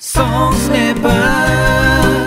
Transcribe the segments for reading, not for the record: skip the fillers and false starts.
Songs Nepal.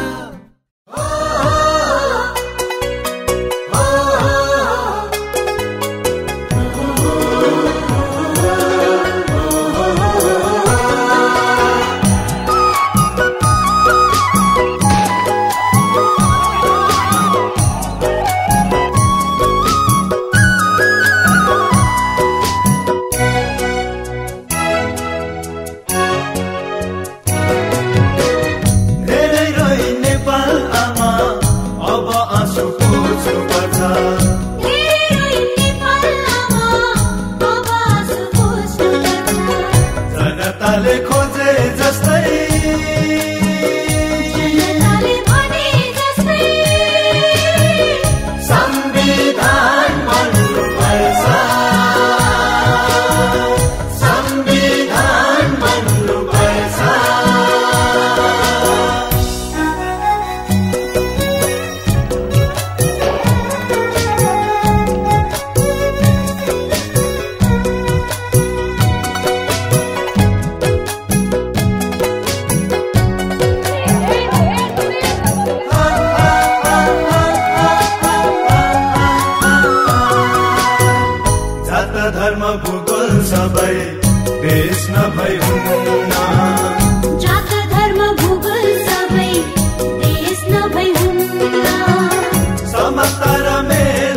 धर्म भूगोल सबै देश नभई हुन्न। जात धर्म भूगोल सबै देश नभई हुन्न। समता र मेल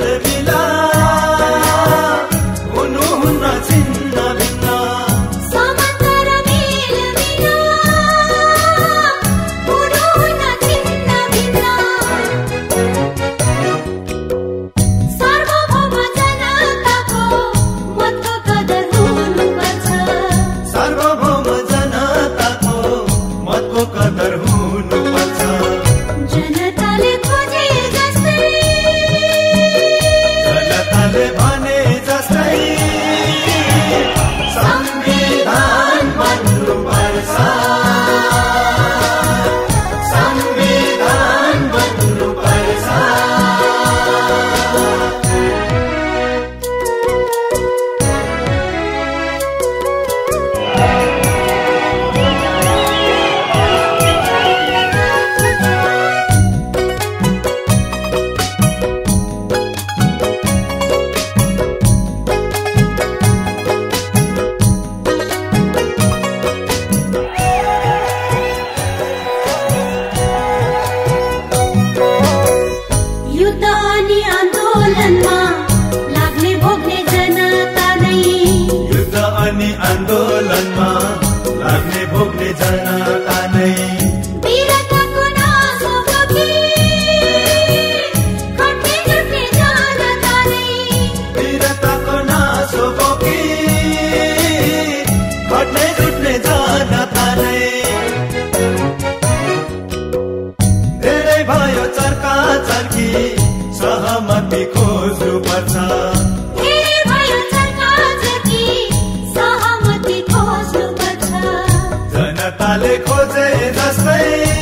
मिलाप हुनुहुन्न छिन्न भिन्न। समता र मेल मिलाप हुनुहुन्न छिन्न भिन्न। सार्वभौम जनताको मतको कदर हुनुपर्छ। सार्वभौम जनताको मतको कदर हुनुपर्छ। जनताले खोजे जस्तै, जनताले भने जस्तै संविधान बन्नुपर्छ। संविधान बन्नुपर्छ। युद्ध अनि आन्दोलनमा लाग्ने भोग्ने जनता नै। युद्ध अनि आन्दोलनमा लाग्ने भोग्ने जनता नै। वीरताको नासो बोकी खट्ने जुट्ने जनता नै। वीरताको नासो बोकी खट्ने जुट्ने जनता नै। धेरै भयो चर्का चर्की सहमति खोज्नुपर्छ। धेरै भयो चर्काचर्की सहमति खोज्नुपर्छ। जनताले खोजे जस्तै